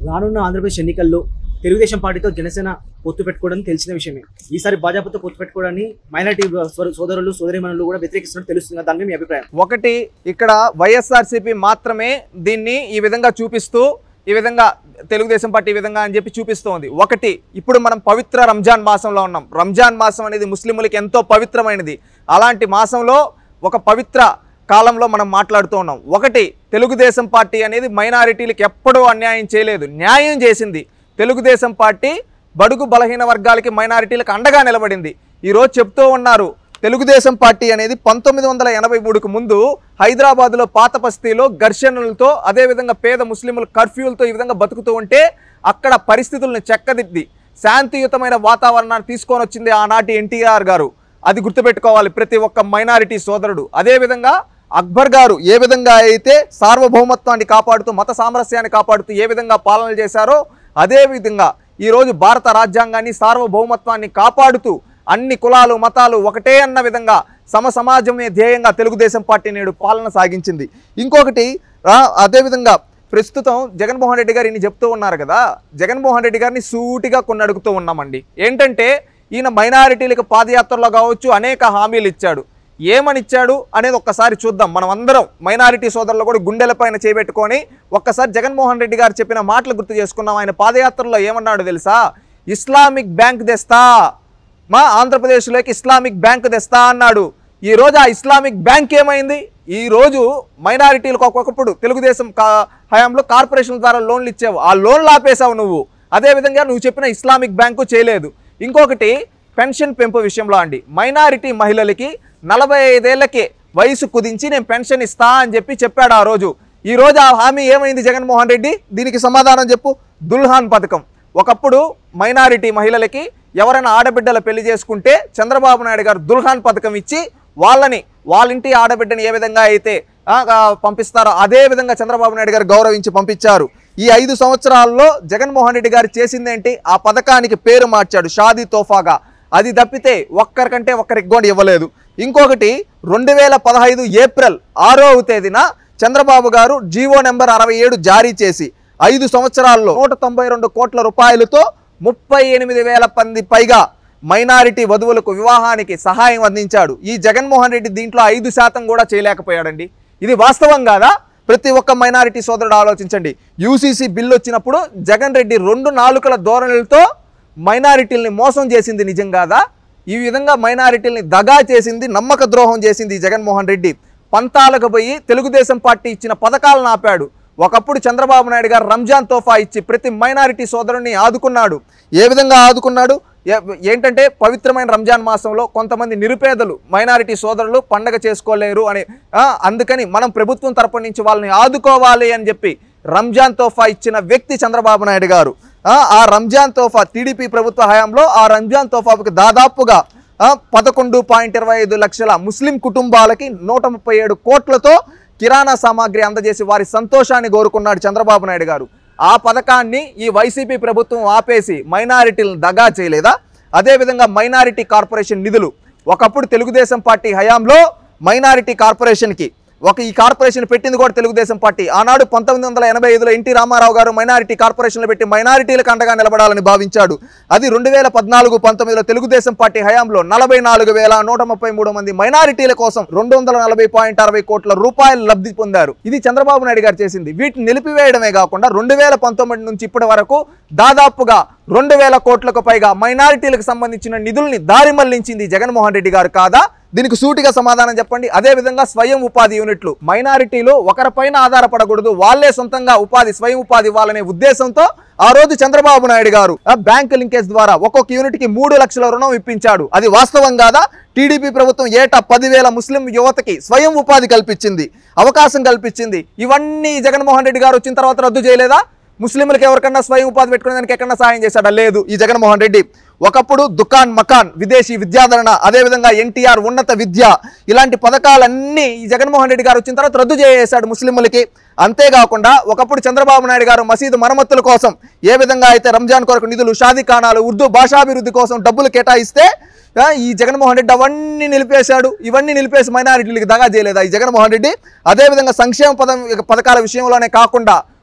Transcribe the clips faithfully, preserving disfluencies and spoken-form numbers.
రానున్న ఆంధ్రప్రదేశ్ ఎన్నికల్లో తెలుగుదేశం పార్టీతో జనసేన పొత్తు పెట్టుకోవడం తెలిసిన విషయమే. ఈసారి భాజపాతో పొత్తు పెట్టుకోవడాన్ని మైనారిటీ సోదరులు సోదరీమణులు కూడా వ్యతిరేకిస్తున్నట్టు తెలుస్తుంది. దాని మీ అభిప్రాయం? ఒకటి, ఇక్కడ వైఎస్ఆర్సీపీ మాత్రమే దీన్ని ఈ విధంగా చూపిస్తూ ఈ విధంగా తెలుగుదేశం పార్టీ ఈ విధంగా అని చెప్పి చూపిస్తోంది. ఒకటి, ఇప్పుడు మనం పవిత్ర రంజాన్ మాసంలో ఉన్నాం. రంజాన్ మాసం అనేది ముస్లింలకి ఎంతో పవిత్రమైనది. అలాంటి మాసంలో ఒక పవిత్ర కాలంలో మనం మాట్లాడుతూ ఉన్నాం. ఒకటి, తెలుగుదేశం పార్టీ అనేది మైనారిటీలకు ఎప్పుడూ అన్యాయం చేయలేదు, న్యాయం చేసింది. తెలుగుదేశం పార్టీ బడుగు బలహీన వర్గాలకి మైనారిటీలకు అండగా నిలబడింది. ఈరోజు చెప్తూ ఉన్నారు తెలుగుదేశం పార్టీ అనేది పంతొమ్మిది వందల ఎనభై మూడుకు ముందు హైదరాబాద్లో పాత బస్తీలో ఘర్షణలతో అదేవిధంగా పేద ముస్లింలు కర్ఫ్యూలతో ఈ విధంగా బతుకుతూ ఉంటే అక్కడ పరిస్థితులను చెక్కదిద్ది శాంతియుతమైన వాతావరణాన్ని తీసుకొని వచ్చింది ఆనాటి ఎన్టీఆర్ గారు. అది గుర్తుపెట్టుకోవాలి ప్రతి ఒక్క మైనారిటీ సోదరుడు. అదేవిధంగా అక్బర్ గారు ఏ విధంగా అయితే సార్వభౌమత్వాన్ని కాపాడుతూ మత సామరస్యాన్ని కాపాడుతూ ఏ విధంగా పాలన చేశారో అదేవిధంగా ఈరోజు భారత రాజ్యాంగాన్ని సార్వభౌమత్వాన్ని కాపాడుతూ అన్ని కులాలు మతాలు ఒకటే అన్న విధంగా సమ సమాజమే ధ్యేయంగా తెలుగుదేశం పార్టీ నేడు పాలన సాగించింది. ఇంకొకటి, అదేవిధంగా ప్రస్తుతం జగన్మోహన్ రెడ్డి గారు ఇన్ని చెప్తూ ఉన్నారు కదా, జగన్మోహన్ రెడ్డి గారిని సూటిగా కొన్ని అడుగుతూ ఉన్నామండి. ఏంటంటే ఈయన మైనారిటీలకు పాదయాత్రలో కావచ్చు అనేక హామీలు ఇచ్చాడు. ఏమని ఇచ్చాడు అనేది ఒక్కసారి చూద్దాం. మనం అందరం మైనారిటీ సోదరులు కూడా గుండెలపైన చేపెట్టుకొని ఒక్కసారి జగన్మోహన్ రెడ్డి గారు చెప్పిన మాటలు గుర్తు చేసుకున్నాం. ఆయన పాదయాత్రలో ఏమన్నాడు తెలుసా? ఇస్లామిక్ బ్యాంక్ తెస్తా, మా ఆంధ్రప్రదేశ్లోకి ఇస్లామిక్ బ్యాంక్ తెస్తా అన్నాడు. ఈరోజు ఆ ఇస్లామిక్ బ్యాంక్ ఏమైంది? ఈరోజు మైనారిటీలకు ఒక్కొక్కప్పుడు తెలుగుదేశం హయాంలో కార్పొరేషన్ల ద్వారా లోన్లు ఇచ్చావు, ఆ లోన్లు ఆపేశావు నువ్వు. అదేవిధంగా నువ్వు చెప్పిన ఇస్లామిక్ బ్యాంకు చేయలేదు. ఇంకొకటి, పెన్షన్ పెంపు విషయంలో అండి, మైనారిటీ మహిళలకి నలభై ఐదేళ్లకే వయసు కుదించి నేను పెన్షన్ ఇస్తా అని చెప్పి చెప్పాడు ఆ రోజు. ఈరోజు ఆ హామీ ఏమైంది జగన్మోహన్ రెడ్డి? దీనికి సమాధానం చెప్పు. దుల్హాన్ పథకం. ఒకప్పుడు మైనారిటీ మహిళలకి ఎవరైనా ఆడబిడ్డల పెళ్లి చేసుకుంటే చంద్రబాబు నాయుడు గారు దుల్హాన్ పథకం ఇచ్చి వాళ్ళని వాళ్ళింటి ఆడబిడ్డని ఏ విధంగా అయితే పంపిస్తారో అదే విధంగా చంద్రబాబు నాయుడు గారు గౌరవించి పంపించారు. ఈ ఐదు సంవత్సరాల్లో జగన్మోహన్ రెడ్డి గారు చేసిందేంటి? ఆ పథకానికి పేరు మార్చాడు షాదీ తోఫాగా. అది తప్పితే ఒక్కరికంటే ఒక్కరికి కూడా ఇవ్వలేదు. ఇంకొకటి, రెండు వేల పదహైదు ఏప్రిల్ ఆరవ తేదీన చంద్రబాబు గారు జీవో నెంబర్ అరవై ఏడు జారీ చేసి ఐదు సంవత్సరాల్లో నూట తొంభై రెండు కోట్ల రూపాయలతో ముప్పై ఎనిమిది వేల మంది పైగా మైనారిటీ వధువులకు వివాహానికి సహాయం అందించాడు. ఈ జగన్మోహన్ రెడ్డి దీంట్లో ఐదు శాతం కూడా చేయలేకపోయాడండి. ఇది వాస్తవం కాదా? ప్రతి ఒక్క మైనారిటీ సోదరుడు ఆలోచించండి. యూసీసీ బిల్లు వచ్చినప్పుడు జగన్ రెడ్డి రెండు నాలుకల ధోరణులతో మైనారిటీల్ని మోసం చేసింది నిజం కాదా? ఈ విధంగా మైనారిటీల్ని దగా చేసింది, నమ్మక ద్రోహం చేసింది జగన్మోహన్ రెడ్డి. పంతాలకు పోయి తెలుగుదేశం పార్టీ ఇచ్చిన పథకాలను ఆపాడు. ఒకప్పుడు చంద్రబాబు నాయుడు గారు రంజాన్ తోఫా ఇచ్చి ప్రతి మైనారిటీ సోదరుని ఆదుకున్నాడు. ఏ విధంగా ఆదుకున్నాడు? ఏంటంటే పవిత్రమైన రంజాన్ మాసంలో కొంతమంది నిరుపేదలు మైనారిటీ సోదరులు పండగ చేసుకోలేరు అని, అందుకని మనం ప్రభుత్వం తరపు నుంచి వాళ్ళని ఆదుకోవాలి అని చెప్పి రంజాన్ తోఫా ఇచ్చిన వ్యక్తి చంద్రబాబు నాయుడు గారు. ఆ రంజాన్ తోఫా టీడీపీ ప్రభుత్వ హయాంలో ఆ రంజాన్ తోఫాకు దాదాపుగా పదకొండు పాయింట్ ఇరవై ఐదు లక్షల ముస్లిం కుటుంబాలకి నూట ముప్పై ఏడు కోట్లతో కిరాణా సామాగ్రి అందజేసి వారి సంతోషాన్ని కోరుకున్నాడు చంద్రబాబు నాయుడు గారు. ఆ పథకాన్ని ఈ వైసీపీ ప్రభుత్వం ఆపేసి మైనారిటీలను దగా చేయలేదా? అదేవిధంగా మైనారిటీ కార్పొరేషన్ నిధులు, ఒకప్పుడు తెలుగుదేశం పార్టీ హయాంలో మైనారిటీ కార్పొరేషన్కి ఒక ఈ కార్పొరేషన్ పెట్టింది కూడా తెలుగుదేశం పార్టీ. ఆనాడు పంతొమ్మిది వందల ఎనభై ఐదులో ఎన్టీ రామారావు గారు మైనారిటీ కార్పొరేషన్లు పెట్టి మైనారిటీలకు అండగా నిలబడాలని భావించాడు. అది రెండు వేల పద్నాలుగు పంతొమ్మిదిలో తెలుగుదేశం పార్టీ హయాంలో నలభై నాలుగు వేల నూట ముప్పై మూడు మంది మైనారిటీల కోసం రెండు వందల నలభై పాయింట్ అరవై కోట్ల రూపాయలు లబ్ధి పొందారు. ఇది చంద్రబాబు నాయుడు గారు చేసింది. వీటిని నిలిపివేయడమే కాకుండా రెండు వేల పంతొమ్మిది నుంచి ఇప్పటి వరకు దాదాపుగా రెండు వేల కోట్లకు పైగా మైనారిటీలకు సంబంధించిన నిధుల్ని దారి మళ్లించింది జగన్మోహన్ రెడ్డి గారు కాదా? దీనికి సూటిగా సమాధానం చెప్పండి. అదేవిధంగా స్వయం ఉపాధి యూనిట్లు, మైనారిటీలు ఒకరిపైన ఆధారపడకూడదు, వాళ్లే సొంతంగా ఉపాధి స్వయం ఉపాధి ఇవ్వాలనే ఉద్దేశంతో ఆ రోజు చంద్రబాబు నాయుడు గారు బ్యాంకు లింకేజ్ ద్వారా ఒక్కొక్క యూనిట్ కి మూడు లక్షల రుణం ఇప్పించాడు. అది వాస్తవం కాదా? టీడీపీ ప్రభుత్వం ఏటా పదివేల ముస్లిం యువతకి స్వయం ఉపాధి కల్పించింది, అవకాశం కల్పించింది. ఇవన్నీ జగన్మోహన్ రెడ్డి గారు వచ్చిన తర్వాత రద్దు చేయలేదా? ముస్లింలకు ఎవరికన్నా స్వయం ఉపాధి పెట్టుకునే దానికి ఎక్కడన్నా సాయం చేశాడా? లేదు ఈ జగన్మోహన్ రెడ్డి. ఒకప్పుడు దుకాన్ మకాన్, విదేశీ విద్యాధరణ, అదేవిధంగా ఎన్టీఆర్ ఉన్నత విద్య, ఇలాంటి పథకాలన్నీ ఈ జగన్మోహన్ రెడ్డి గారు వచ్చిన తర్వాత రద్దు చేసేశాడు ముస్లింలకి. అంతేకాకుండా ఒకప్పుడు చంద్రబాబు నాయుడు గారు మసీదు మరమ్మతుల కోసం ఏ విధంగా అయితే రంజాన్ కొరకు నిధులు, షాదీ ఖానాలు, ఉర్దూ భాషాభివృద్ధి కోసం డబ్బులు కేటాయిస్తే ఈ జగన్మోహన్ రెడ్డి అవన్నీ నిలిపేశాడు. ఇవన్నీ నిలిపేసి మైనారిటీలకు దగా చేయలేదా ఈ జగన్మోహన్ రెడ్డి? అదేవిధంగా సంక్షేమ పదం పథకాల విషయంలోనే కాకుండా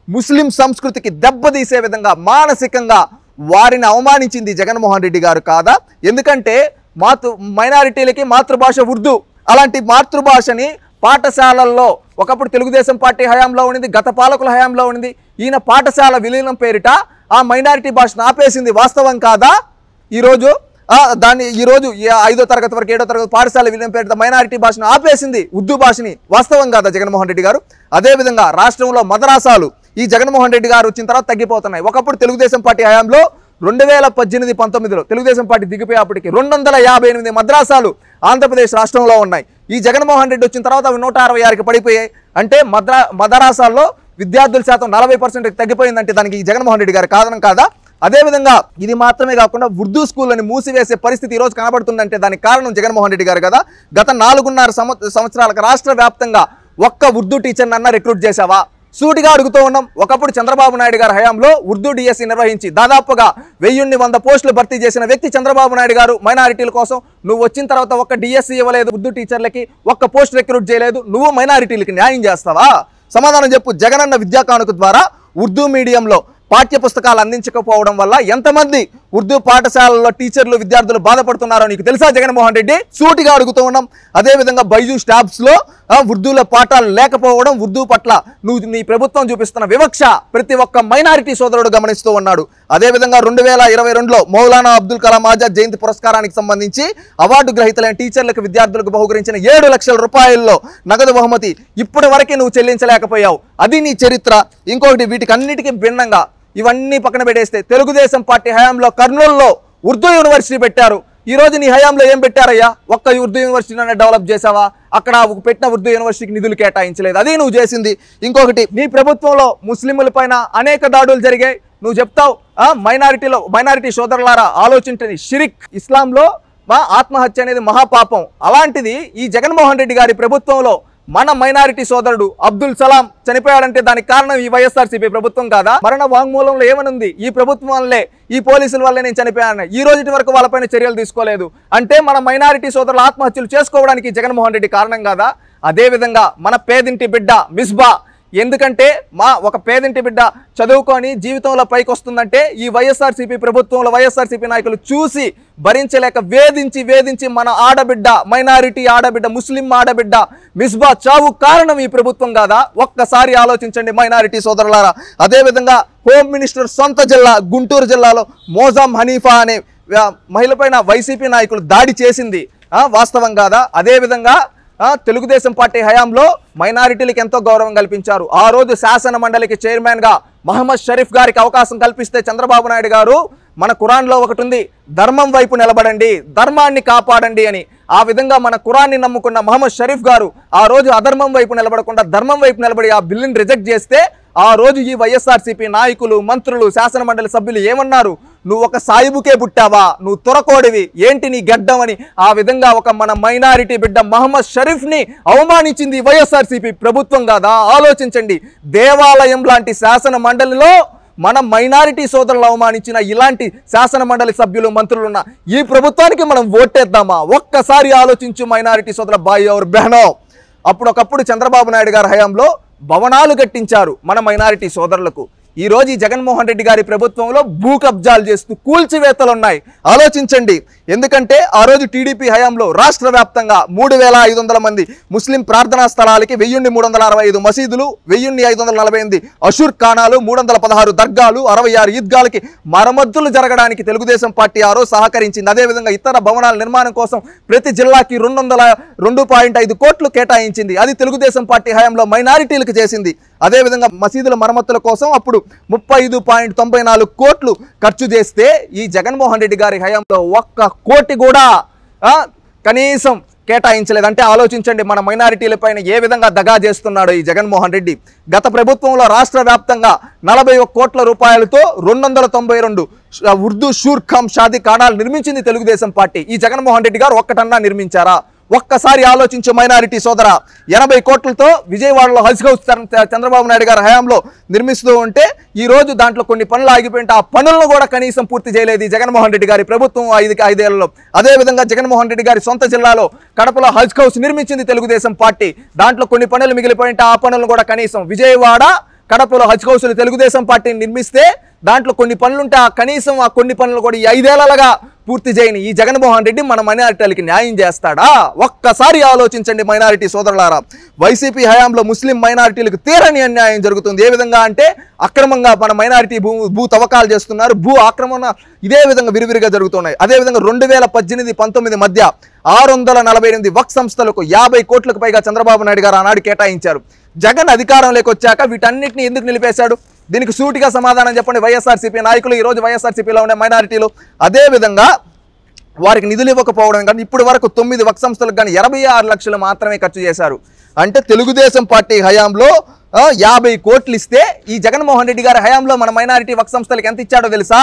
ముస్లిం సంస్కృతికి దెబ్బతీసే విధంగా మానసికంగా వారిని అవమానించింది జగన్మోహన్ రెడ్డి గారు కాదా? ఎందుకంటే మాతృ మైనారిటీలకి మాతృభాష ఉర్దూ, అలాంటి మాతృభాషని పాఠశాలల్లో ఒకప్పుడు తెలుగుదేశం పార్టీ హయాంలో ఉండింది, గత పాలకుల హయాంలో ఉండింది. ఈయన పాఠశాల విలీనం పేరిట ఆ మైనారిటీ భాషను ఆపేసింది వాస్తవం కాదా? ఈరోజు దాన్ని ఈరోజు ఐదో తరగతి వరకు ఏడో తరగతి పాఠశాల విలీనం పేరిట మైనారిటీ భాషను ఆపేసింది ఉర్దూ భాషని వాస్తవం కాదా జగన్మోహన్ రెడ్డి గారు? అదేవిధంగా రాష్ట్రంలో మదరాసాలు ఈ జగన్మోహన్ రెడ్డి గారు వచ్చిన తర్వాత తగ్గిపోతున్నాయి. ఒకప్పుడు తెలుగుదేశం పార్టీ హయాంలో రెండు వేల పద్దెనిమిది పంతొమ్మిదిలో తెలుగుదేశం పార్టీ దిగిపోయేప్పటికి రెండు వందల యాభై ఎనిమిది మద్రాసాలు ఆంధ్రప్రదేశ్ రాష్ట్రంలో ఉన్నాయి. ఈ జగన్మోహన్ రెడ్డి వచ్చిన తర్వాత అవి నూట అరవై ఆరుకి పడిపోయాయి. అంటే మద్రా మదరాసాల్లో విద్యార్థుల శాతం నలభై పర్సెంట్కి తగ్గిపోయిందంటే దానికి ఈ జగన్మోహన్ రెడ్డి గారి కారణం కాదా? అదేవిధంగా ఇది మాత్రమే కాకుండా ఉర్దూ స్కూళ్ళని మూసివేసే పరిస్థితి ఈరోజు కనబడుతుందంటే దానికి కారణం జగన్మోహన్ రెడ్డి గారు కదా. గత నాలుగున్నర సంవత్సరాలకు రాష్ట్ర వ్యాప్తంగా ఒక్క ఉర్దూ టీచర్ని అన్న రిక్రూట్ చేశావా? సూటిగా అడుగుతూ ఉన్నాం. ఒకప్పుడు చంద్రబాబు నాయుడు గారి హయాంలో ఉర్దూ డిఎస్సి నిర్వహించి దాదాపుగా వెయ్యిన్ని వంద పోస్టులు భర్తీ చేసిన వ్యక్తి చంద్రబాబు నాయుడు గారు మైనారిటీల కోసం. నువ్వు వచ్చిన తర్వాత ఒక్క డిఎస్సి ఇవ్వలేదు, ఉర్దూ టీచర్లకి ఒక్క పోస్ట్ రిక్రూట్ చేయలేదు. నువ్వు మైనారిటీలకి న్యాయం చేస్తావా? సమాధానం చెప్పు. జగనన్న విద్యా కానుక ద్వారా ఉర్దూ మీడియంలో పాఠ్య పుస్తకాలు అందించకపోవడం వల్ల ఎంతమంది ఉర్దూ పాఠశాలలో టీచర్లు విద్యార్థులు బాధపడుతున్నారో నీకు తెలుసా జగన్మోహన్ రెడ్డి? సూటిగా అడుగుతూ ఉన్నాం. అదేవిధంగా బైజూస్ ట్యాబ్స్లో ఉర్దూలో పాఠాలు లేకపోవడం, ఉర్దూ పట్ల నువ్వు నీ ప్రభుత్వం చూపిస్తున్న వివక్ష ప్రతి ఒక్క మైనారిటీ సోదరుడు గమనిస్తూ ఉన్నాడు. అదేవిధంగా రెండు వేల ఇరవై రెండులో మౌలానా అబ్దుల్ కలాం ఆజాద్ జయంతి పురస్కారానికి సంబంధించి అవార్డు గ్రహీతలైన టీచర్లకు విద్యార్థులకు బహుకరించిన ఏడు లక్షల రూపాయల్లో నగదు బహుమతి ఇప్పటి వరకే నువ్వు చెల్లించలేకపోయావు. అది నీ చరిత్ర. ఇంకొకటి, వీటికి అన్నిటికీ భిన్నంగా ఇవన్నీ పక్కన పెట్టేస్తే తెలుగుదేశం పార్టీ హయాంలో కర్నూలులో ఉర్దూ యూనివర్సిటీ పెట్టారు. ఈ రోజు నీ హయాంలో ఏం పెట్టారయ్యా? ఒక్క ఉర్దూ యూనివర్సిటీని డెవలప్ చేసావా? అక్కడ పెట్టిన ఉర్దూ యూనివర్సిటీకి నిధులు కేటాయించలేదు. అది నువ్వు చేసింది. ఇంకొకటి, నీ ప్రభుత్వంలో ముస్లింల పైన అనేక దాడులు జరిగాయి. నువ్వు చెప్తావు మైనారిటీలో మైనారిటీ సోదరులారా ఆలోచించండి, షిరిక్ ఇస్లాంలో మా ఆత్మహత్య అనేది మహాపాపం. అలాంటిది ఈ జగన్మోహన్ రెడ్డి గారి ప్రభుత్వంలో మన మైనారిటీ సోదరుడు అబ్దుల్ సలాం చనిపోయాడంటే దానికి కారణం ఈ వైఎస్ఆర్సీపీ ప్రభుత్వం కాదా? మరణ వాంగ్మూలంలో ఏమనుంది? ఈ ప్రభుత్వం వల్లే, ఈ పోలీసుల వల్లే నేను చనిపోయాను. ఈ రోజు వరకు వాళ్ళపైన చర్యలు తీసుకోలేదు అంటే మన మైనారిటీ సోదరుల ఆత్మహత్యలు చేసుకోవడానికి జగన్మోహన్ రెడ్డి కారణం కాదా? అదేవిధంగా మన పేదింటి బిడ్డ మిస్బా, ఎందుకంటే మా ఒక పేదింటి బిడ్డ చదువుకొని జీవితంలో పైకి వస్తుందంటే ఈ వైఎస్ఆర్సీపీ ప్రభుత్వంలో వైఎస్ఆర్సీపీ నాయకులు చూసి భరించలేక వేధించి వేధించి మన ఆడబిడ్డ, మైనారిటీ ఆడబిడ్డ, ముస్లిం ఆడబిడ్డ మిస్బా చావు కారణం ఈ ప్రభుత్వం కాదా? ఒక్కసారి ఆలోచించండి మైనారిటీ సోదరులారా. అదేవిధంగా హోమ్ మినిస్టర్ సొంత జిల్లా గుంటూరు జిల్లాలో మోజాం హనీఫా అనే మహిళ పైన వైసీపీ నాయకులు దాడి చేసింది వాస్తవం కాదా? అదేవిధంగా తెలుగుదేశం పార్టీ హయాంలో మైనారిటీలకు ఎంతో గౌరవం కల్పించారు. ఆ రోజు శాసన మండలికి చైర్మన్గా మహమ్మద్ షరీఫ్ గారికి అవకాశం కల్పిస్తే చంద్రబాబు నాయుడు గారు మన ఖురాన్లో ఒకటి ఉంది, ధర్మం వైపు నిలబడండి, ధర్మాన్ని కాపాడండి అని. ఆ విధంగా మన ఖురాన్ని నమ్ముకున్న మహమ్మద్ షరీఫ్ గారు ఆ రోజు అధర్మం వైపు నిలబడకుండా ధర్మం వైపు నిలబడి ఆ బిల్లుని రిజెక్ట్ చేస్తే ఆ రోజు ఈ వైఎస్ఆర్సీపీ నాయకులు, మంత్రులు, శాసన మండలి సభ్యులు ఏమన్నారు? నువ్వు ఒక సాయిబుకే పుట్టావా, నువ్వు తొరకోడివి, ఏంటి నీ గడ్డం అని ఆ విధంగా ఒక మన మైనారిటీ బిడ్డ మహమ్మద్ షరీఫ్ని అవమానించింది వైఎస్ఆర్సీపీ ప్రభుత్వం కాదా? ఆలోచించండి. దేవాలయం లాంటి శాసన మండలిలో మన మైనారిటీ సోదరులు అవమానించిన ఇలాంటి శాసన మండలి సభ్యులు, మంత్రులున్న ఈ ప్రభుత్వానికి మనం ఓటేద్దామా? ఒక్కసారి ఆలోచించు మైనారిటీ సోదరుల బాయ్ और బహనో. అప్పుడు ఒకప్పుడు చంద్రబాబు నాయుడు గారి హయాంలో భవనాలు కట్టించారు మన మైనారిటీ సోదరులకు. ఈ రోజు ఈ జగన్మోహన్ రెడ్డి గారి ప్రభుత్వంలో భూ కబ్జాలు చేస్తూ కూల్చివేతలు ఉన్నాయి. ఆలోచించండి. ఎందుకంటే ఆ రోజు టీడీపీ హయాంలో రాష్ట్ర వ్యాప్తంగా మూడు వేల ఐదు వందల మంది ముస్లిం ప్రార్థనా స్థలాలకి వెయ్యిన్ని మూడు వందల అరవై ఐదు మసీదులు, వెయ్యిన్ని ఐదు వందల నలభై ఎనిమిది అషూర్ ఖానాలు, మూడు వందల పదహారు దర్గాలు, అరవై ఆరు ఈద్గాలకి మరమ్మతులు జరగడానికి తెలుగుదేశం పార్టీ ఆ రోజు సహకరించింది. అదేవిధంగా ఇతర భవనాల నిర్మాణం కోసం ప్రతి జిల్లాకి రెండు వందల రెండు పాయింట్ ఐదు కోట్లు కేటాయించింది. అది తెలుగుదేశం పార్టీ హయాంలో మైనారిటీలకు చేసింది. అదేవిధంగా మసీదుల మరమ్మతుల కోసం అప్పుడు ముప్పై ఐదు పాయింట్ తొంభై నాలుగు కోట్లు ఖర్చు చేస్తే ఈ జగన్మోహన్ రెడ్డి గారి హయాంలో ఒక్క కోటి కూడా కనీసం కేటాయించలేదు. అంటే ఆలోచించండి మన మైనారిటీల పైన ఏ విధంగా దగా చేస్తున్నాడో ఈ జగన్మోహన్ రెడ్డి. గత ప్రభుత్వంలో రాష్ట్ర వ్యాప్తంగా నలభై ఒక్క కోట్ల రూపాయలతో రెండు వందల తొంభై రెండు ఉర్దూ షూర్ ఖమ్ షాదీ ఖానాలు నిర్మించింది తెలుగుదేశం పార్టీ. ఈ జగన్మోహన్ రెడ్డి గారు ఒక్కటన్నా నిర్మించారా? ఒక్కసారి ఆలోచించు మైనారిటీ సోదర. ఎనభై కోట్లతో విజయవాడలో హజ్ హౌస్ చంద్రబాబు నాయుడు గారి హయాంలో నిర్మిస్తూ ఉంటే ఈ రోజు దాంట్లో కొన్ని పనులు ఆగిపోయింటే ఆ పనులను కూడా కనీసం పూర్తి చేయలేదు ఈ జగన్మోహన్ రెడ్డి గారి ప్రభుత్వం ఐదు ఐదేళ్లలో. అదేవిధంగా జగన్మోహన్ రెడ్డి గారి సొంత జిల్లాలో కడపలో హజ్ హౌస్ నిర్మించింది తెలుగుదేశం పార్టీ. దాంట్లో కొన్ని పనులు మిగిలిపోయింటే ఆ పనులను కూడా కనీసం విజయవాడ కడపలో హజ్ కౌన్సిల్ తెలుగుదేశం పార్టీని నిర్మిస్తే దాంట్లో కొన్ని పనులుంటే ఆ కనీసం ఆ కొన్ని పనులు కూడా ఈ ఐదేళ్లగా పూర్తి చేయని ఈ జగన్మోహన్ రెడ్డి మన మైనారిటీలకి న్యాయం చేస్తాడా? ఒక్కసారి ఆలోచించండి మైనారిటీ సోదరులారా. వైసీపీ హయాంలో ముస్లిం మైనారిటీలకు తీరని అన్యాయం జరుగుతుంది. ఏ విధంగా అంటే అక్రమంగా మన మైనారిటీ భూ భూ తవ్వకాలు చేస్తున్నారు, భూ ఆక్రమణ ఇదే విధంగా విరివిరిగా జరుగుతున్నాయి. అదేవిధంగా రెండు వేల పద్దెనిమిది పంతొమ్మిది మధ్య ఆరు వందల నలభై ఎనిమిది వక్ సంస్థలకు యాభై కోట్లకు పైగా చంద్రబాబు నాయుడు గారు ఆనాడు కేటాయించారు. జగన్ అధికారంలోకి వచ్చాక వీటన్నిటిని ఎందుకు నిలిపేశాడు? దీనికి సూటిగా సమాధానం చెప్పండి వైఎస్ఆర్సీపీ నాయకులు, ఈరోజు వైఎస్ఆర్సీపీలో ఉండే మైనారిటీలు. అదేవిధంగా వారికి నిధులు ఇవ్వకపోవడం కానీ ఇప్పటి వరకు తొమ్మిది వక్ సంస్థలకు కానీ ఇరవై ఆరు లక్షలు మాత్రమే ఖర్చు చేశారు. అంటే తెలుగుదేశం పార్టీ హయాంలో యాభై కోట్లు ఇస్తే ఈ జగన్మోహన్ రెడ్డి గారి హయాంలో మన మైనారిటీ వక్ సంస్థలకు ఎంత ఇచ్చాడో తెలుసా?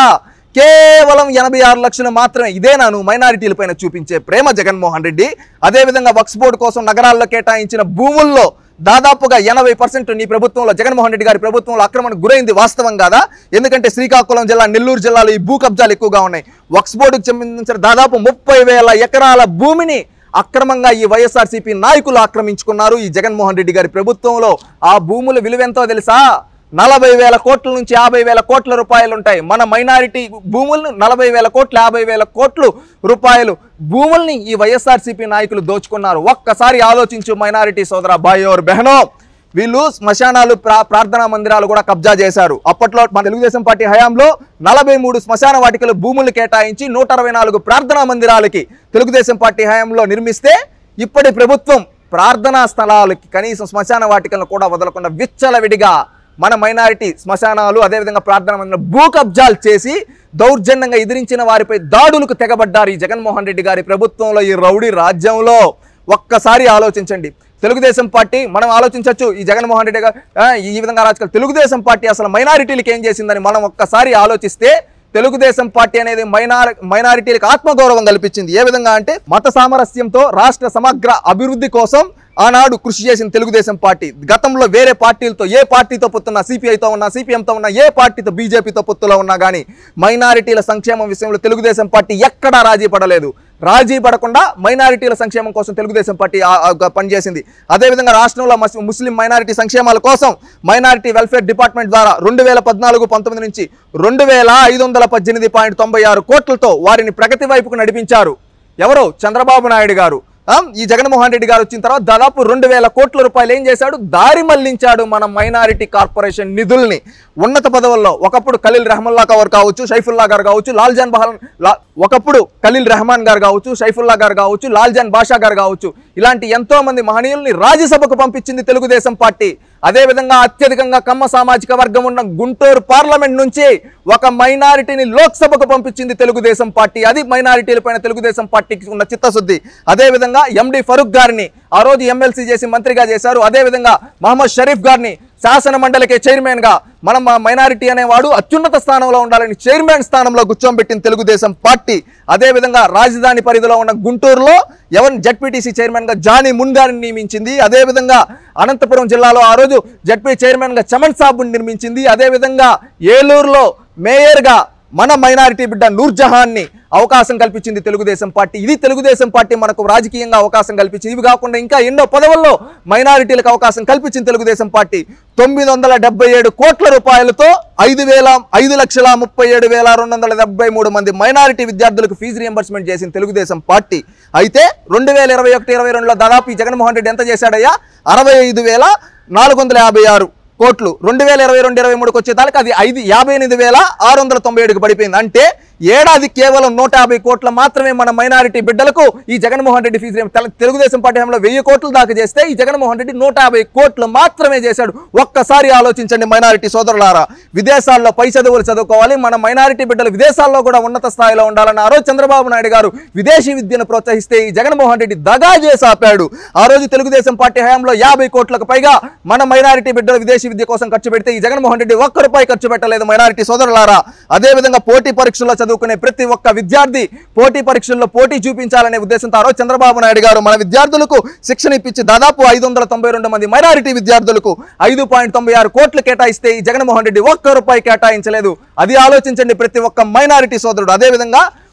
కేవలం ఎనభై ఆరు లక్షలు మాత్రమే. ఇదేనా నువ్వు మైనారిటీల పైన చూపించే ప్రేమ జగన్మోహన్ రెడ్డి? అదేవిధంగా వక్స్ బోర్డు కోసం నగరాల్లో కేటాయించిన భూముల్లో దాదాపుగా ఎనభై పర్సెంట్ నీ ప్రభుత్వంలో జగన్మోహన్ రెడ్డి గారి ప్రభుత్వంలో ఆక్రమణకు గురైంది వాస్తవం కాదా? ఎందుకంటే శ్రీకాకుళం జిల్లా, నెల్లూరు జిల్లాలో ఈ భూ కబ్జాలు ఎక్కువగా ఉన్నాయి. వక్స్ బోర్డుకు సంబంధించిన దాదాపు ముప్పై వేల ఎకరాల భూమిని అక్రమంగా ఈ వైఎస్ఆర్సీపీ నాయకులు ఆక్రమించుకున్నారు ఈ జగన్మోహన్ రెడ్డి గారి ప్రభుత్వంలో. ఆ భూముల విలువెంతో తెలుసా? నలభై వేల కోట్ల నుంచి యాభై వేల కోట్ల రూపాయలు ఉంటాయి. మన మైనారిటీ భూములను నలభై వేల కోట్లు యాభై వేల కోట్లు రూపాయలు భూముల్ని ఈ వైఎస్ఆర్సీపీ నాయకులు దోచుకున్నారు. ఒక్కసారి ఆలోచించు మైనారిటీ సోదర భాయ్ और బహనో. వీళ్ళు శ్మశానాలు ప్రా ప్రార్థనా మందిరాలు కూడా కబ్జా చేశారు. అప్పట్లో మన తెలుగుదేశం పార్టీ హయాంలో నలభై మూడు శ్మశాన వాటికలు భూములు కేటాయించి నూట అరవై నాలుగు ప్రార్థనా మందిరాలకి తెలుగుదేశం పార్టీ హయాంలో నిర్మిస్తే ఇప్పటి ప్రభుత్వం ప్రార్థనా స్థలాలకి కనీసం శ్మశాన వాటికలను కూడా వదలకుండా విచ్చలవిడిగా మన మైనారిటీ శ్మశానాలు అదేవిధంగా ప్రార్థనా మందిరాలు భూ కబ్జాలు చేసి దౌర్జన్యంగా ఎదిరించిన వారిపై దాడులకు తెగబడ్డారు ఈ జగన్మోహన్ రెడ్డి గారి ప్రభుత్వంలో, ఈ రౌడీ రాజ్యంలో. ఒక్కసారి ఆలోచించండి. తెలుగుదేశం పార్టీ మనం ఆలోచించవచ్చు ఈ జగన్మోహన్ రెడ్డి గారు ఈ విధంగా రాజకీయాలు. తెలుగుదేశం పార్టీ అసలు మైనారిటీలకు ఏం చేసిందని మనం ఒక్కసారి ఆలోచిస్తే తెలుగుదేశం పార్టీ అనేది మైనారి మైనారిటీలకు ఆత్మగౌరవం కల్పించింది. ఏ విధంగా అంటే మత సామరస్యంతో రాష్ట్ర సమగ్ర అభివృద్ధి కోసం ఆనాడు కృషి చేసిన తెలుగుదేశం పార్టీ. గతంలో వేరే పార్టీలతో ఏ పార్టీతో పొత్తున్నా, సిపిఐతో ఉన్నా, సిపిఎంతో ఉన్నా, ఏ పార్టీతో బీజేపీతో పొత్తులో ఉన్నా కానీ మైనారిటీల సంక్షేమం విషయంలో తెలుగుదేశం పార్టీ ఎక్కడా రాజీ పడలేదు. రాజీ పడకుండా మైనారిటీల సంక్షేమం కోసం తెలుగుదేశం పార్టీ పనిచేసింది. అదేవిధంగా రాష్ట్రంలో ముస్లిం మైనారిటీ సంక్షేమాల కోసం మైనారిటీ వెల్ఫేర్ డిపార్ట్మెంట్ ద్వారా రెండు వేల పద్నాలుగు పంతొమ్మిది నుంచి రెండు వేల ఐదు వందల పద్దెనిమిది పాయింట్ తొంభై ఆరు కోట్లతో వారిని ప్రగతి వైపుకు నడిపించారు. ఎవరు? చంద్రబాబు నాయుడు గారు. ఈ జగన్మోహన్ రెడ్డి గారు వచ్చిన తర్వాత దాదాపు రెండు వేల కోట్ల రూపాయలు ఏం చేశాడు? దారి మళ్లించాడు మన మైనారిటీ కార్పొరేషన్ నిధుల్ని. ఉన్నత పదవుల్లో ఒకప్పుడు ఖలీల్ రెహమాన్ గారు కావచ్చు, షైఫుల్లా గారు కావచ్చు, లాల్జాన్ బహల్ ఒకప్పుడు ఖలీల్ రెహమాన్ గారు కావచ్చు, షైఫుల్లా గారు కావచ్చు, లాల్జాన్ బాషా గారు కావచ్చు, ఇలాంటి ఎంతో మంది మహనీయుల్ని రాజ్యసభకు పంపించింది తెలుగుదేశం పార్టీ. అదేవిధంగా అత్యధికంగా కమ్మ సామాజిక వర్గం ఉన్న గుంటూరు పార్లమెంట్ నుంచి ఒక మైనారిటీని లోక్సభకు పంపించింది తెలుగుదేశం పార్టీ. అది మైనారిటీల పైన తెలుగుదేశం పార్టీకి ఉన్న చిత్తశుద్ధి. అదేవిధంగా ఎండి ఫరూక్ గారిని ఆ రోజు ఎమ్మెల్సీ చేసి మంత్రిగా చేశారు. అదేవిధంగా మహమ్మద్ షరీఫ్ గారిని శాసన మండలికి చైర్మన్ గా మనం మైనారిటీ అనేవాడు అత్యున్నత స్థానంలో ఉండాలని చైర్మన్ స్థానంలో కూర్చోబెట్టిన తెలుగుదేశం పార్టీ. అదేవిధంగా రాజధాని పరిధిలో ఉన్న గుంటూరులో ఎవరిని జడ్పీటీసీ చైర్మన్ గా జానీ మున్ గారిని నియమించింది. అదేవిధంగా అనంతపురం జిల్లాలో ఆ రోజు జడ్పీ చైర్మన్ గా చమన్ సాబుని నిర్మించింది. అదేవిధంగా ఏలూరులో మేయర్ గా మన మైనారిటీ బిడ్డ నూర్జహాన్ ని అవకాశం కల్పించింది తెలుగుదేశం పార్టీ. ఇది తెలుగుదేశం పార్టీ మనకు రాజకీయంగా అవకాశం కల్పించింది. ఇవి కాకుండా ఇంకా ఎన్నో పదవుల్లో మైనారిటీలకు అవకాశం కల్పించింది తెలుగుదేశం పార్టీ. తొమ్మిది వందల డెబ్బై ఏడు కోట్ల రూపాయలతో ఐదు వేల ఐదు లక్షల ముప్పై ఏడు వేల రెండు వందల డెబ్బై మూడు మంది మైనారిటీ విద్యార్థులకు ఫీజు రియంబర్స్మెంట్ చేసింది తెలుగుదేశం పార్టీ. అయితే రెండు వేల ఇరవై ఒకటి ఇరవై రెండులో దాదాపు ఈ జగన్మోహన్ రెడ్డి ఎంత చేశాడయ్యా? అరవై ఐదు వేల నాలుగు వందల యాభై ఆరు కోట్లు. రెండు వేల ఇరవై రెండు ఇరవై మూడుకి వచ్చేదానికి అది ఐదు యాభై ఎనిమిది వేల ఆరు వందల తొంభై ఏడుకి పడిపోయింది. అంటే ఏడాది కేవలం నూట యాభై కోట్ల మాత్రమే మన మైనారిటీ బిడ్డలకు ఈ జగన్మోహన్ రెడ్డి ఫీజు. తెలుగుదేశం పార్టీ హయాంలో వెయ్యి కోట్లు దాకా చేస్తే ఈ జగన్మోహన్ రెడ్డి నూట యాభై కోట్లు మాత్రమే చేశాడు. ఒక్కసారి ఆలోచించండి మైనారిటీ సోదరులారా. విదేశాల్లో పై చదువులు చదువుకోవాలి, మన మైనారిటీ బిడ్డలు విదేశాల్లో కూడా ఉన్నత స్థాయిలో ఉండాలని ఆ రోజు చంద్రబాబు నాయుడు గారు విదేశీ విద్యను ప్రోత్సహిస్తే ఈ జగన్మోహన్ రెడ్డి దగా చేసి ఆపాడు. ఆ రోజు తెలుగుదేశం పార్టీ హయాంలో యాభై కోట్లకు పైగా మన మైనారిటీ బిడ్డలు విదేశీ విద్య కోసం ఖర్చు పెడితే ఈ జగన్మోహన్ రెడ్డి ఒక్క రూపాయి ఖర్చు పెట్టలేదు మైనారిటీ సోదరులారా. అదేవిధంగా పోటీ పరీక్షల్లో చదువుకునే ప్రతి ఒక్క విద్యార్థి పోటీ పరీక్షల్లో పోటీ చూపించాలనే ఉద్దేశంతో ఆ రోజు చంద్రబాబు నాయుడు గారు మన విద్యార్థులకు శిక్షణ ఇప్పించి దాదాపు ఐదు వందల తొంభై రెండు మంది మైనారిటీ విద్యార్థులకు ఐదు పాయింట్ తొంభై ఆరు కోట్లు కేటాయిస్తే ఈ జగన్మోహన్ రెడ్డి ఒక్క రూపాయి కేటాయించలేదు. అది ఆలోచించండి ప్రతి ఒక్క మైనారిటీ సోదరుడు. అదేవిధంగా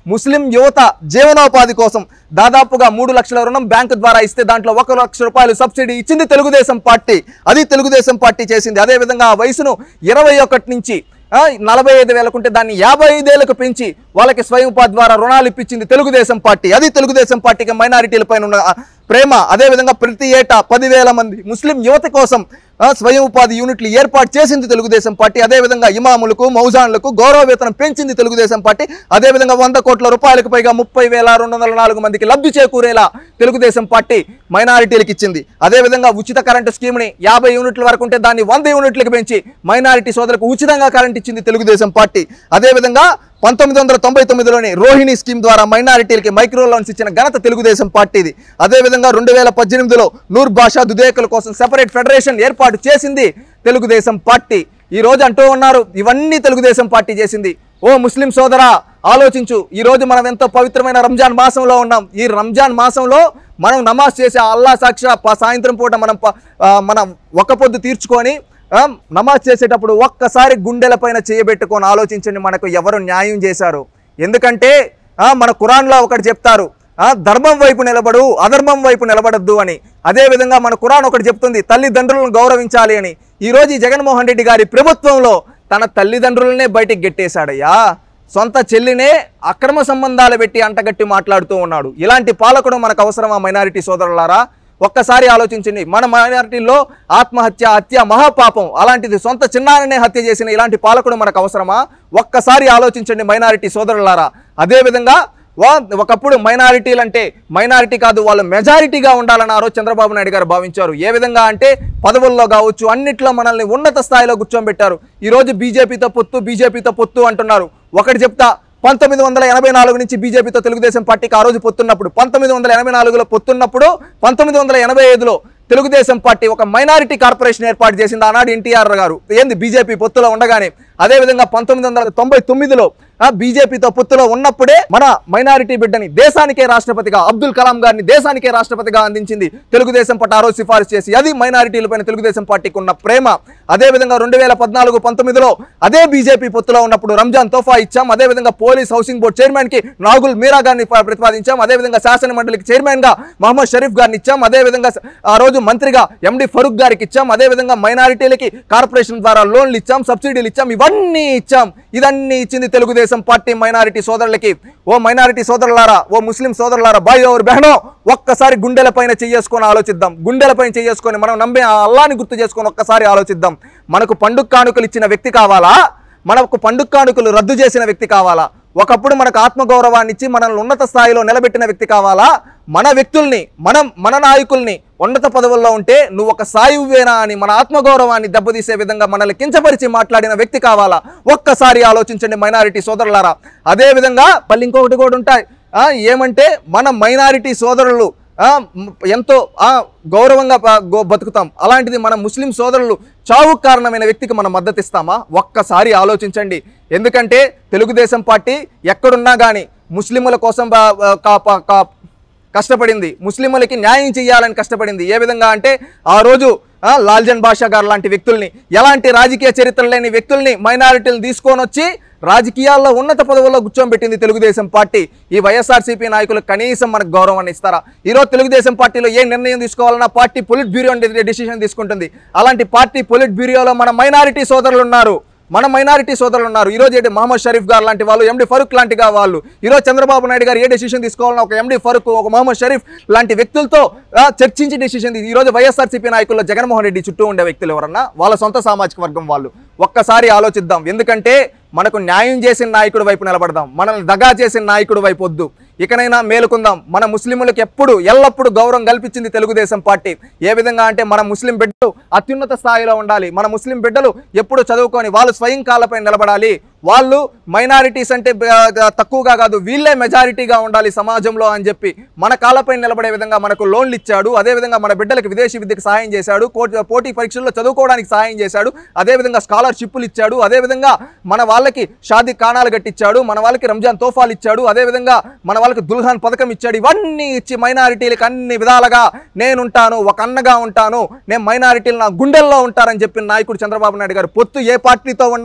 ముస్లిం యువత జీవనోపాధి కోసం దాదాపుగా మూడు లక్షల రుణం బ్యాంకు ద్వారా ఇస్తే దాంట్లో ఒక లక్ష రూపాయలు సబ్సిడీ ఇచ్చింది తెలుగుదేశం పార్టీ. అది తెలుగుదేశం పార్టీ చేసింది. అదేవిధంగా ఆ వయసును ఇరవై ఒకటి నుంచి నలభై ఐదు వేలకుంటే దాన్ని యాభై ఐదేళ్లకు పెంచి వాళ్ళకి స్వయం ఉపాధి ద్వారా రుణాలు ఇప్పించింది తెలుగుదేశం పార్టీ. అది తెలుగుదేశం పార్టీకి మైనారిటీల పైన ఉన్న ప్రేమ. అదేవిధంగా ప్రతి ఏటా పదివేల మంది ముస్లిం యువత కోసం స్వయం ఉపాధి యూనిట్లు ఏర్పాటు చేసింది తెలుగుదేశం పార్టీ. అదేవిధంగా ఇమాములకు మౌజాన్లకు గౌరవ వేతనం పెంచింది తెలుగుదేశం పార్టీ. అదేవిధంగా వంద కోట్ల రూపాయలకు పైగా ముప్పై వేల రెండు వందల నాలుగు మందికి లబ్ధి చేకూరేలా తెలుగుదేశం పార్టీ మైనారిటీలకు ఇచ్చింది. అదేవిధంగా ఉచిత కరెంటు స్కీమ్ని యాభై యూనిట్ల వరకు ఉంటే దాన్ని వంద యూనిట్లకు పెంచి మైనారిటీ సోదరులకు ఉచితంగా కరెంట్ ఇచ్చింది తెలుగుదేశం పార్టీ. అదేవిధంగా పంతొమ్మిది వందల తొంభై తొమ్మిదిలోని రోహిణి స్కీమ్ ద్వారా మైనారిటీలకి మైక్రో లోన్స్ ఇచ్చిన ఘనత తెలుగుదేశం పార్టీది. అదేవిధంగా రెండు వేల పద్దెనిమిదిలో నూర్ భాషా దుదేకుల కోసం సెపరేట్ ఫెడరేషన్ ఏర్పాటు చేసింది తెలుగుదేశం పార్టీ. ఈ రోజు అంటూ ఉన్నారు ఇవన్నీ తెలుగుదేశం పార్టీ చేసింది. ఓ ముస్లిం సోదరా ఆలోచించు. ఈ రోజు మనం ఎంతో పవిత్రమైన రంజాన్ మాసంలో ఉన్నాం. ఈ రంజాన్ మాసంలో మనం నమాజ్ చేసే అల్లా సాక్షి సాయంత్రం పూట మనం మనం ఒక్క పొద్దు తీర్చుకొని నమాజ్ చేసేటప్పుడు ఒక్కసారి గుండెల పైన చేయబెట్టుకొని ఆలోచించండి మనకు ఎవరు న్యాయం చేశారు. ఎందుకంటే మన ఖురాన్లో ఒకటి చెప్తారు, ధర్మం వైపు నిలబడు అధర్మం వైపు నిలబడద్దు అని. అదేవిధంగా మన ఖురాన్ ఒకటి చెప్తుంది తల్లిదండ్రులను గౌరవించాలి అని. ఈరోజు ఈ జగన్మోహన్ రెడ్డి గారి ప్రభుత్వంలో తన తల్లిదండ్రులనే బయటికి గెట్టేశాడయ్యా. సొంత చెల్లినే అక్రమ సంబంధాలు పెట్టి అంటగట్టి మాట్లాడుతూ ఉన్నాడు. ఇలాంటి పాలకుడు మనకు అవసరమా మైనారిటీ సోదరులారా? ఒక్కసారి ఆలోచించండి. మన మైనారిటీల్లో ఆత్మహత్య హత్య మహాపాపం. అలాంటిది సొంత చిన్నారనే హత్య చేసిన ఇలాంటి పాలకుడు మనకు అవసరమా? ఒక్కసారి ఆలోచించండి మైనారిటీ సోదరులారా. అదేవిధంగా వా ఒకప్పుడు మైనారిటీలు అంటే మైనారిటీ కాదు వాళ్ళు మెజారిటీగా ఉండాలని ఆ రోజు చంద్రబాబు నాయుడు గారు భావించారు. ఏ విధంగా అంటే పదవుల్లో కావచ్చు అన్నిట్లో మనల్ని ఉన్నత స్థాయిలో కూర్చోబెట్టారు. ఈరోజు బీజేపీతో పొత్తు బీజేపీతో పొత్తు అంటున్నారు. ఒకటి చెప్తా, పంతొమ్మిది వందల ఎనభై నాలుగు నుంచి బీజేపీతో తెలుగుదేశం పార్టీకి ఆ రోజు పొత్తున్నప్పుడు పంతొమ్మిది వందల ఎనభై నాలుగులో పొత్తున్నప్పుడు పంతొమ్మిది వందల ఎనభై ఐదులో తెలుగుదేశం పార్టీ ఒక మైనారిటీ కార్పొరేషన్ ఏర్పాటు చేసింది ఆనాడు ఎన్టీఆర్ గారు ఏంది బీజేపీ పొత్తులో ఉండగానే. అదేవిధంగా పంతొమ్మిది వందల తొంభై తొమ్మిదిలో బీజేపీతో పొత్తులో ఉన్నప్పుడే మన మైనారిటీ బిడ్డని దేశానికే రాష్ట్రపతిగా అబ్దుల్ కలాం గారిని దేశానికే రాష్ట్రపతిగా అందించింది తెలుగుదేశం పార్టీ ఆ రోజు సిఫారసు చేసి. అది మైనారిటీలపైన తెలుగుదేశం పార్టీకి ఉన్న ప్రేమ. అదేవిధంగా రెండు వేల పద్నాలుగు పంతొమ్మిదిలో అదే బీజేపీ పొత్తులో ఉన్నప్పుడు రంజాన్ తోఫా ఇచ్చాం. అదేవిధంగా పోలీస్ హౌసింగ్ బోర్డు చైర్మన్ కి నాగుల్ మీరా గారిని ప్రతిపాదించాం. అదేవిధంగా శాసన మండలికి చైర్మన్ గా మహమ్మద్ షరీఫ్ గారిని ఇచ్చాం. అదేవిధంగా ఆ రోజు మంత్రిగా ఎండి ఫరూక్ గారికి ఇచ్చాం. అదేవిధంగా మైనారిటీలకి కార్పొరేషన్ ద్వారా లోన్లు ఇచ్చాం, సబ్సిడీలు ఇచ్చాం, ఇవన్నీ ఇచ్చాం. ఇదన్నీ ఇచ్చింది తెలుగుదేశం పార్టీ మైనారిటీ సోదరులకి. ఓ మైనారిటీ సోదరులారా, ఓ ముస్లిం సోదరులారా, బాయ్ और బహనో ఒక్కసారి గుండెల పైన చేసుకొని ఆలోచిద్దాం. గుండెల పైన చేసుకొని మనం నమ్మే అల్లాని గుర్తు చేసుకొని ఒక్కసారి ఆలోచిద్దాం. మనకు పండుగ కానుకలు ఇచ్చిన వ్యక్తి కావాలా? మనకు పండుగ కానుకలు రద్దు చేసిన వ్యక్తి కావాలా? ఒకప్పుడు మనకు ఆత్మగౌరవాన్ని ఇచ్చి మనల్ని ఉన్నత స్థాయిలో నిలబెట్టిన వ్యక్తి కావాలా? మన వ్యక్తుల్ని మనం మన నాయకుల్ని ఉన్నత పదవుల్లో ఉంటే నువ్వు ఒక సాయువేనా అని మన ఆత్మగౌరవాన్ని దెబ్బతీసే విధంగా మనల్ని కించపరిచి మాట్లాడిన వ్యక్తి కావాలా? ఒక్కసారి ఆలోచించండి మైనారిటీ సోదరులారా. అదేవిధంగా మళ్ళీ ఇంకొకటి కూడా ఉంటాయి ఏమంటే మన మైనారిటీ సోదరులు ఎంతో గౌరవంగా బతుకుతాం. అలాంటిది మన ముస్లిం సోదరులు చావుకు కారణమైన వ్యక్తికి మనం మద్దతు ఇస్తామా? ఒక్కసారి ఆలోచించండి. ఎందుకంటే తెలుగుదేశం పార్టీ ఎక్కడున్నా కానీ ముస్లింల కోసం కష్టపడింది, ముస్లింలకి న్యాయం చేయాలని కష్టపడింది. ఏ విధంగా అంటే ఆ రోజు లాల్జన్ బాషా గారు లాంటి వ్యక్తుల్ని, ఎలాంటి రాజకీయ చరిత్ర లేని వ్యక్తుల్ని మైనారిటీలు తీసుకొని వచ్చి రాజకీయాల్లో ఉన్నత పదవుల్లో కూర్చోబెట్టింది తెలుగుదేశం పార్టీ. ఈ వైఎస్ఆర్సీపీ నాయకులకు కనీసం మనకు గౌరవాన్ని ఇస్తారా? ఈరోజు తెలుగుదేశం పార్టీలో ఏ నిర్ణయం తీసుకోవాలన్నా పార్టీ పొలిట్ బ్యూరో డెసిషన్ తీసుకుంటుంది. అలాంటి పార్టీ పొలిట్ బ్యూరోలో మన మైనారిటీ సోదరులు ఉన్నారు, మన మైనారిటీ సోదరులు ఉన్నారు. ఈరోజు ఏంటి మహమ్మద్ షరీఫ్ గారు లాంటి వాళ్ళు, ఎండి ఫరూక్ లాంటి వాళ్ళు, ఈరోజు చంద్రబాబు నాయుడు గారు ఏ డెసిషన్ తీసుకోవాలన్నా ఒక ఎండి ఫరూక్, ఒక మహమ్మద్ షరీఫ్ లాంటి వ్యక్తులతో చర్చించి డెసిషన్ తీసి ఈరోజు వైఎస్ఆర్సీపీ నాయకుల్లో జగన్మోహన్ రెడ్డి చుట్టూ ఉండే వ్యక్తులు ఎవరన్నా వాళ్ళ సొంత సామాజిక వర్గం వాళ్ళు. ఒక్కసారి ఆలోచిద్దాం. ఎందుకంటే మనకు న్యాయం చేసిన నాయకుడి వైపు నిలబడదాం, మనల్ని దగా చేసిన నాయకుడి వైపు వద్దు. ఇకనైనా మేలుకుందాం. మన ముస్లింలకు ఎప్పుడు ఎల్లప్పుడూ గౌరవం కల్పించింది తెలుగుదేశం పార్టీ. ఏ విధంగా అంటే మన ముస్లిం బిడ్డలు అత్యున్నత స్థాయిలో ఉండాలి. మన ముస్లిం బిడ్డలు ఎప్పుడు చదువుకొని వాళ్ళు స్వయం కాళ్ళపై నిలబడాలి. వాళ్ళు మైనారిటీస్ అంటే తక్కువగా కాదు, వీళ్ళే మెజారిటీగా ఉండాలి సమాజంలో అని చెప్పి మన కాళ్ళపై నిలబడే విధంగా మనకు లోన్లు ఇచ్చాడు. అదేవిధంగా మన బిడ్డలకు విదేశీ విద్యకు సహాయం చేశాడు, పోటీ పరీక్షల్లో చదువుకోవడానికి సహాయం చేశాడు, అదేవిధంగా స్కాలర్షిప్లు ఇచ్చాడు, అదేవిధంగా మన వాళ్ళకి షాదీ కాణాలు కట్టించాడు, మన వాళ్ళకి రంజాన్ తోఫాలు ఇచ్చాడు, అదేవిధంగా మన వాళ్ళకి దుల్హాన్ పథకం ఇచ్చాడు. ఇవన్నీ ఇచ్చి మైనారిటీలకు అన్ని విధాలుగా నేనుంటాను, ఒక అన్నగా ఉంటాను, నేను మైనారిటీలు నా గుండెల్లో ఉంటారని చెప్పిన నాయకుడు చంద్రబాబు నాయుడు గారు. పొత్తు ఏ పార్టీతో ఉన్నా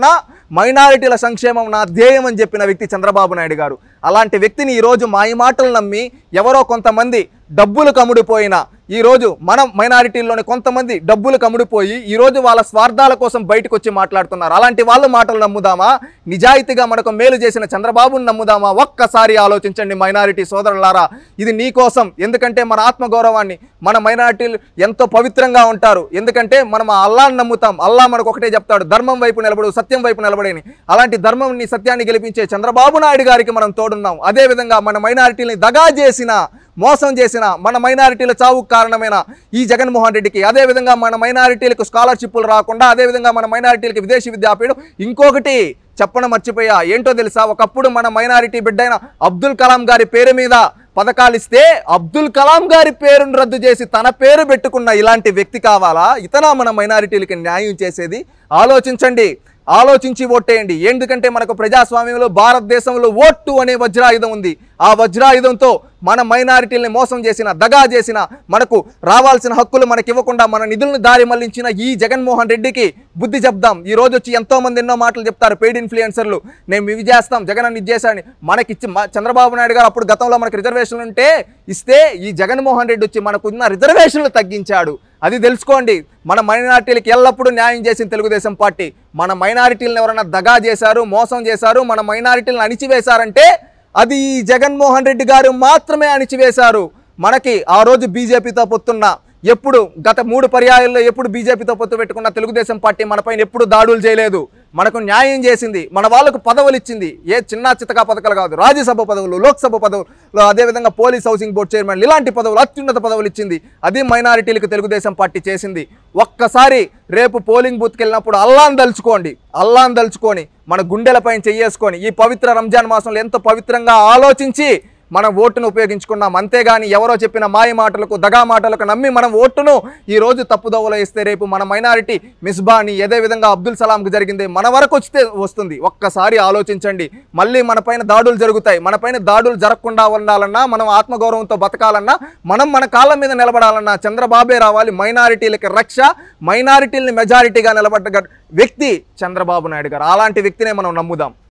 మైనారిటీల సంక్షేమం నా ధ్యేయం అని చెప్పిన వ్యక్తి చంద్రబాబు నాయుడు గారు. అలాంటి వ్యక్తిని ఈరోజు మాయ మాటలు నమ్మి ఎవరో కొంతమంది డబ్బులు కమ్ముడిపోయిన ఈరోజు మనం మైనారిటీల్లోని కొంతమంది డబ్బులు కమ్ముడిపోయి ఈరోజు వాళ్ళ స్వార్థాల కోసం బయటకు వచ్చి మాట్లాడుతున్నారు. అలాంటి వాళ్ళ మాటలు నమ్ముదామా? నిజాయితీగా మనకు మేలు చేసిన చంద్రబాబుని నమ్ముదామా? ఒక్కసారి ఆలోచించండి మైనారిటీ సోదరులారా, ఇది నీ కోసం. ఎందుకంటే మన ఆత్మగౌరవాన్ని, మన మైనారిటీలు ఎంతో పవిత్రంగా ఉంటారు. ఎందుకంటే మనం ఆ అల్లాని నమ్ముతాం. అల్లా మనకు ఒకటే చెప్తాడు, ధర్మం వైపు నిలబడు, సత్యం వైపు నిలబడని. అలాంటి ధర్మంని, సత్యాన్ని గెలిపించే చంద్రబాబు నాయుడు గారికి మనం తోడున్నాం. అదేవిధంగా మన మైనారిటీని దగా చేసిన, మోసం చేసిన, మన మైనారిటీల చావుకు కారణమైన ఈ జగన్మోహన్ రెడ్డికి, అదేవిధంగా మన మైనారిటీలకు స్కాలర్షిప్లు రాకుండా, అదేవిధంగా మన మైనారిటీలకు విదేశీ విద్యాపీఠం, ఇంకొకటి చెప్పడం మర్చిపోయా, ఏంటో తెలుసా? ఒకప్పుడు మన మైనారిటీ బిడ్డైన అబ్దుల్ కలాం గారి పేరు మీద పథకాలు ఇస్తే అబ్దుల్ కలాం గారి పేరును రద్దు చేసి తన పేరు పెట్టుకున్న ఇలాంటి వ్యక్తి కావాలా? ఇతనా మన మైనారిటీలకి న్యాయం చేసేది? ఆలోచించండి, ఆలోచించి ఓటేయండి. ఎందుకంటే మనకు ప్రజాస్వామ్యంలో భారతదేశంలో ఓటు అనే వజ్రాయుధం ఉంది. ఆ వజ్రాయుధంతో మన మైనారిటీల్ని మోసం చేసిన, దగా చేసిన, మనకు రావాల్సిన హక్కులు మనకి ఇవ్వకుండా మన నిధులను దారి మళ్లించిన ఈ జగన్మోహన్ రెడ్డికి బుద్ధి చెప్దాం. ఈ రోజు వచ్చి ఎంతో మంది ఎన్నో మాటలు చెప్తారు పెయిడ్ ఇన్ఫ్లుయెన్సర్లు, నేను ఇవి చేస్తాం, జగన్ అని ఇది చేశాను. మనకిచ్చి చంద్రబాబు నాయుడు గారు అప్పుడు గతంలో మనకు రిజర్వేషన్లు ఉంటే ఇస్తే ఈ జగన్మోహన్ రెడ్డి వచ్చి మనకున్న రిజర్వేషన్లు తగ్గించాడు. అది తెలుసుకోండి. మన మైనారిటీలకు ఎల్లప్పుడూ న్యాయం చేసిన తెలుగుదేశం పార్టీ. మన మైనారిటీలను ఎవరైనా దగా చేశారు, మోసం చేశారు, మన మైనారిటీలను అణిచివేశారంటే అది ఈ జగన్మోహన్ రెడ్డి గారు మాత్రమే అణిచివేశారు. మనకి ఆ రోజు బీజేపీతో పొత్తున్న, ఎప్పుడు గత మూడు పర్యాయాల్లో ఎప్పుడు బీజేపీతో పొత్తు పెట్టుకున్న తెలుగుదేశం పార్టీ మనపైన ఎప్పుడు దాడులు చేయలేదు. మనకు న్యాయం చేసింది, మన వాళ్ళకు పదవులు ఇచ్చింది. ఏ చిన్న చితకా పథకాలు కాదు, రాజ్యసభ పదవులు, లోక్సభ పదవులు, అదేవిధంగా పోలీస్ హౌసింగ్ బోర్డు చైర్మన్, ఇలాంటి పదవులు, అత్యున్నత పదవులు ఇచ్చింది. అది మైనారిటీలకు తెలుగుదేశం పార్టీ చేసింది. ఒక్కసారి రేపు పోలింగ్ బూత్కి వెళ్ళినప్పుడు అల్లాని దలుచుకోండి, అల్లాని దలుచుకొని మన గుండెలపైన చెయ్యేసుకొని ఈ పవిత్ర రంజాన్ మాసంలో ఎంతో పవిత్రంగా ఆలోచించి మనం ఓటును ఉపయోగించుకున్నాం. అంతేగాని ఎవరో చెప్పిన మాయ మాటలకు, దగా మాటలకు నమ్మి మనం ఓటును ఈరోజు తప్పుదోవలో ఇస్తే రేపు మన మైనారిటీ మిస్బాని, అదే విధంగా అబ్దుల్ సలాంకి జరిగింది, మన వరకు వస్తే వస్తుంది. ఒక్కసారి ఆలోచించండి. మళ్ళీ మనపైన దాడులు జరుగుతాయి. మనపైన దాడులు జరగకుండా ఉండాలన్నా, మనం ఆత్మగౌరవంతో బతకాలన్నా, మనం మన కాళ్ళ మీద నిలబడాలన్నా చంద్రబాబే రావాలి. మైనారిటీలకి రక్ష, మైనారిటీలని మెజారిటీగా నిలబడ్డ వ్యక్తి చంద్రబాబు నాయుడు గారు. అలాంటి వ్యక్తినే మనం నమ్ముదాం.